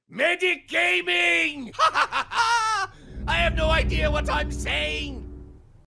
Medic gaming! I have no idea what I'm saying!